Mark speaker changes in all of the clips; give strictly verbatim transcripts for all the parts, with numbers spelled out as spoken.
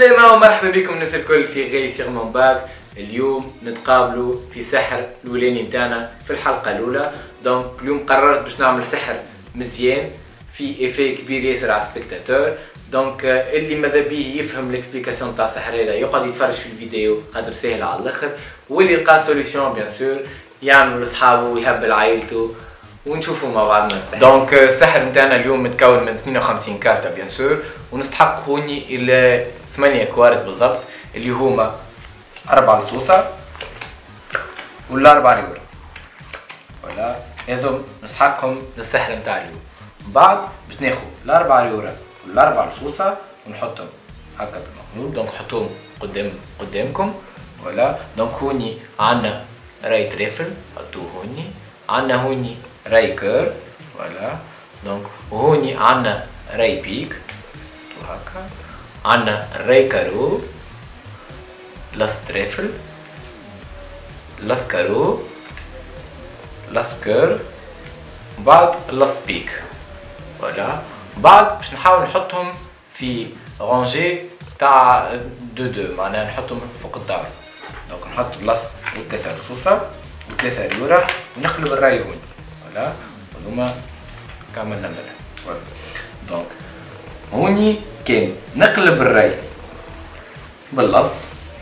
Speaker 1: عالسلامة ومرحبا بكم الناس الكل في غيسير من باك. اليوم نتقابلوا في سحر الولاني نتاعنا في الحلقة الأولى. دونك اليوم قررت باش نعمل سحر مزيان في إيفي كبير ياسر على السبيكتاتور. دونك اللي ماذا بيه يفهم ليكسبليكاسيون تاع السحر هذا يقعد يتفرج في الفيديو خاطر ساهل على الاخر، واللي لقى سوليسيون بيان سور يعمل لصحابه ويهبل عائلته ونشوفوا مع بعضنا السحر. دونك السحر نتاعنا اليوم متكون من اثنين وخمسين كارتة بيان سور، ونستحق هوني الى ثمانية كوارت بالضبط اللي هما أربعة لصوصة ولا أربعة ريور ولا هذم نستحقهم للسحر نتاع اليوم. بعد باش ناخذ الأربعة ريورة والأربعة لصوصة ونحطهم هكا بالمقلوب. دونك حطوهم قدام قدامكم ولا. دونك هوني عندنا راي تريفل حطوه هوني، عندنا هوني راي كور ولا. دونك وهوني عندنا راي بيك هكا، عندنا راي كارو لاس تريفل لاس كارو لاس كور بعد لاس بيك ولا. بعد باش نحاول نحطهم في رونجي تاع دو دو، معناها نحطهم فوق الدار. دونك نحط لاس وثلاثة رصوصة وثلاثة ريورة ونقلب الراي هوني ولا. هذوما كملنا منها ولا. دونك هوني كان نقلب الراي باللص،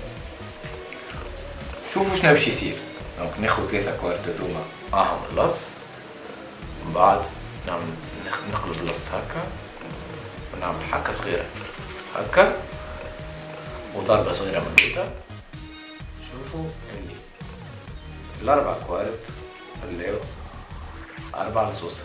Speaker 1: شوفوا شنو باش يصير. دونك ناخذ ثلاثة كوارت هذوما معاهم اللص، من بعد نعمل نقلب اللص هكا ونعمل حكة صغيرة هكا وضربة صغيرة من الوطة. شوفوا اللي الأربع كوارت خليو أربعة لصوصة.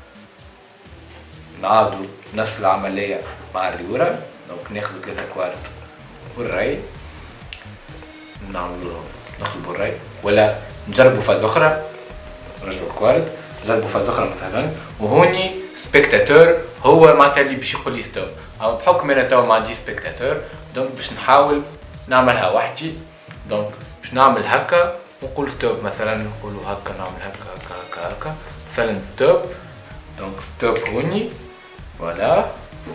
Speaker 1: نعاودو نفس العملية مع الريورة. دونك ناخدو ثلاثة كوارت والراي نعملو نقلبو الراي ولا نجربو فاز أخرى نرجعو الكوارت نجربو فاز أخرى مثلا. وهوني سبيكتاتور هو معناتها اللي باش يقول لي ستوب، أما بحكم أنا توا ما عنديش سبيكتاتور دونك باش نحاول نعملها وحدي. دونك باش نعمل هكا ونقول ستوب مثلا، نقولو هكا نعمل هكا هكا هكا هكا مثلا ستوب. دونك ستوب هوني ولا.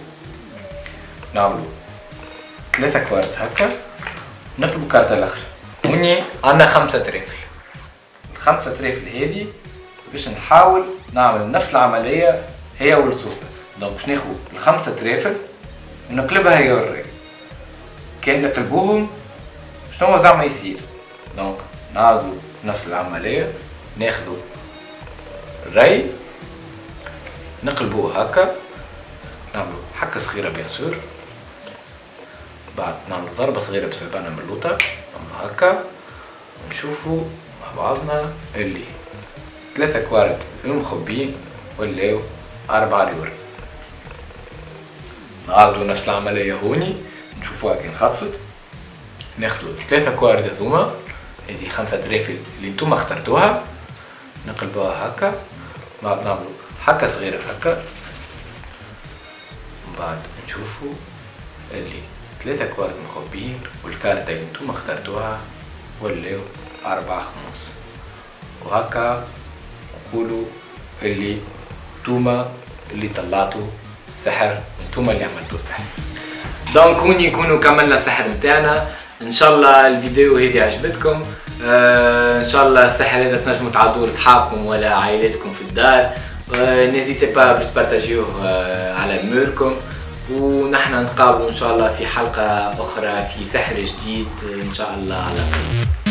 Speaker 1: نعملو ثلاثة كوارت هكا نقلبو كارتة الأخرى. هوني عندنا خمسة تريفل، الخمسة تريفل هذي باش نحاول نعمل نفس العملية هي والصوصة. دونك باش ناخد الخمسة تريفل ونقلبها هي والراي. كان نقلبوهم شنو زعما يصير. دونك نعاودو نفس العملية، ناخدو الراي نقلبوه هكا نعملو حكة صغيرة بيان سور، بعد نعملو ضربة صغيرة بسبانة من اللوطة نعملو هكا ونشوفو مع بعضنا اللي ثلاثة كوارت المخبين ولاو أربعة ريور. نعاودو نفس العملية هوني نشوفوها كي انخطفت. ناخدو ثلاثة كوارت هذوما هذي خمسة تريفل اللي نتوما اخترتوها نقلبوها هكا، بعد نعملو حكة صغيرة في هكا، من بعد نشوفو اللي ثلاثة كوارت مخبيين والكارتة اللي نتوما اخترتوها ولاو أربعة خمس. وهكا نقولو اللي نتوما اللي طلعتو السحر، نتوما اللي عملتو السحر. دونك هوني نكونو كملنا السحر نتاعنا. ان شاء الله الفيديو هذه عجبتكم. آه ان شاء الله السحر هذا تنجموا تعدوه لاصحابكم ولا عائلتكم في الدار. آه نزيتي با باش تبارطاجيوه آه على موركم، ونحن نتقابلوا ان شاء الله في حلقة اخرى في سحر جديد ان شاء الله. على خير.